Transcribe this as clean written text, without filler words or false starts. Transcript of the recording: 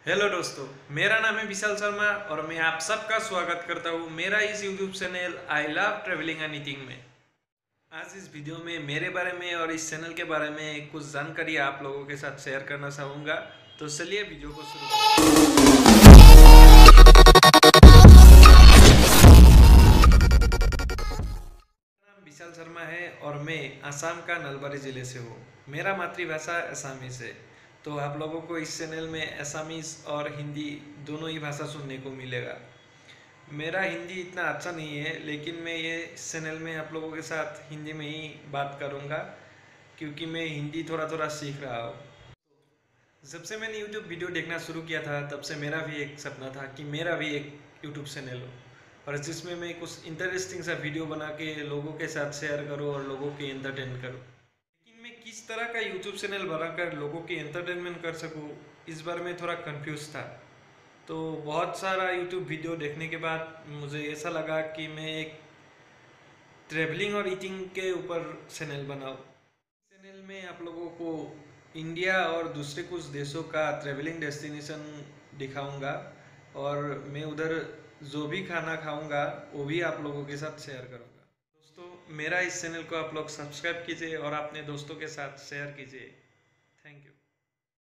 Hello दोस्तों, मेरा नाम है विशाल शर्मा और मैं आप सबका स्वागत करता हूँ मेरा इस YouTube channel I love travelling and eating में। आज इस वीडियो में मेरे बारे में और इस चैनल के बारे में कुछ जानकारी आप लोगों के साथ शेयर करना चाहूँगा। तो चलिए वीडियो को शुरू करते हैं। मेरा नाम विशाल शर्मा है और मैं असम का नलबारी ज़िले से हूँ। मेरा मातृभाषा असमीज़ है। तो आप लोगों को इस चैनल में असमीज़ और हिंदी दोनों ही भाषा सुनने को मिलेगा। मेरा हिंदी इतना अच्छा नहीं है, लेकिन मैं ये इस चैनल में आप लोगों के साथ हिंदी में ही बात करूँगा क्योंकि मैं हिंदी थोड़ा थोड़ा सीख रहा हूँ। जब से मैंने यूट्यूब वीडियो देखना शुरू किया था तब से मेरा भी एक सपना था कि मेरा भी एक यूट्यूब चैनल हो और जिसमें मैं कुछ इंटरेस्टिंग सा वीडियो बना के लोगों के साथ शेयर करूँ और लोगों के एंटरटेन करूँ। लेकिन मैं किस तरह का यूट्यूब चैनल बनाकर लोगों की एंटरटेनमेंट कर सकूँ, इस बार मैं थोड़ा कंफ्यूज था। तो बहुत सारा यूट्यूब वीडियो देखने के बाद मुझे ऐसा लगा कि मैं एक ट्रैवलिंग और ईटिंग के ऊपर चैनल बनाऊँ। चैनल में आप लोगों को इंडिया और दूसरे कुछ देशों का ट्रैवलिंग डेस्टिनेशन दिखाऊंगा और मैं उधर जो भी खाना खाऊंगा वो भी आप लोगों के साथ शेयर करूंगा। दोस्तों, मेरा इस चैनल को आप लोग सब्सक्राइब कीजिए और अपने दोस्तों के साथ शेयर कीजिए।